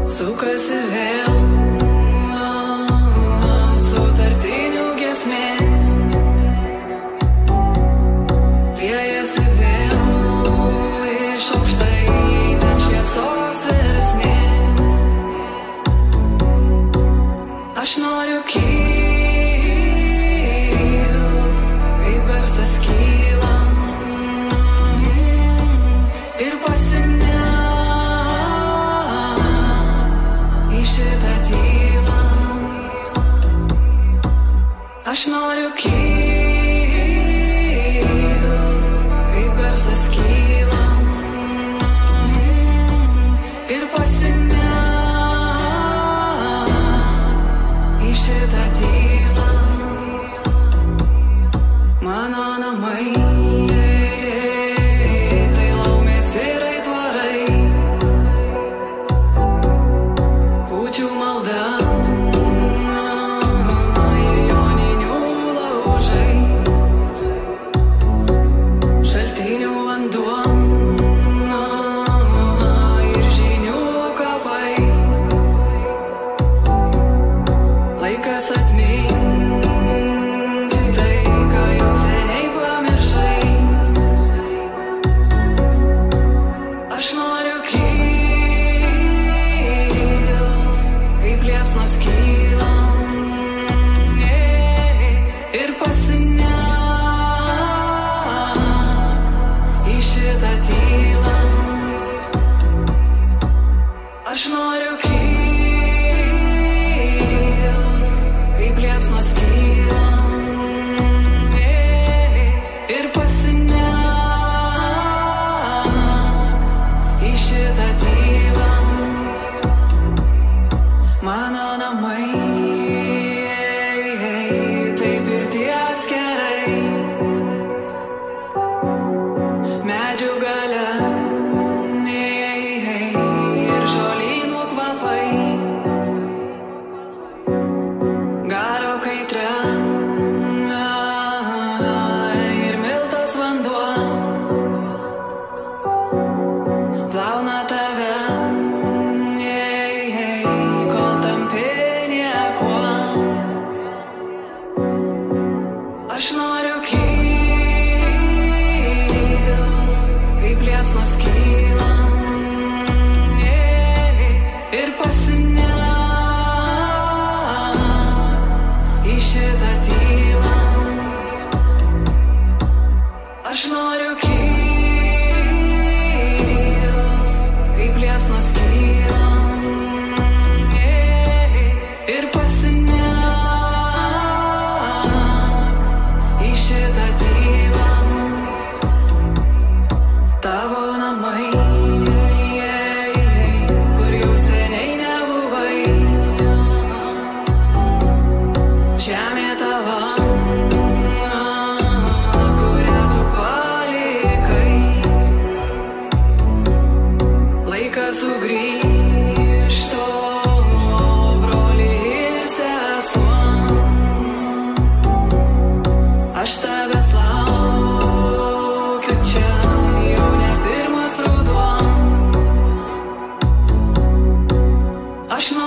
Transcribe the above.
Sukasi vėl sutartinių giesmė, liejasi vėl iš aukštai ten šviesos versmė. Aš noriu kilt, kaip garsas kyla ir šitą tylą. Aš noriu kilt, kaip garsas kyla ir pasinert į šitą tylą. Mano namai tai laumės ir aitvarai, kūčių malda ir joninių laužai, šaltinių vanduo ir žinių kapai. Laikas atminti tai, ką jau seniai pamiršai. Aš noriu kaip liepsnos kyla ir pasinert į šitą tylą. Aš noriu kilt, kaip liepsnos kyla ir pasinert į šitą tylą. Mano namai tai pirties kerai, medžių gale ir žolynų kvapai, garo kaitra ir miltas vanduo plauna tave, kol tampi niekuo. Aš noriu kilt, kaip liepsnos kyla ir pasinert į šitą tylą. Aš noriu kilt, kaip liepsnos kyla ir pasinert į šitą tylą. Tavo namai, kur jau seniai nebuvai, žemė tava, kurią tu palikai. Laikas sugrįžtų, broli ir sesuo. Aš tavęs laukiu čia, jau ne pirmas ruduo. Aš noriu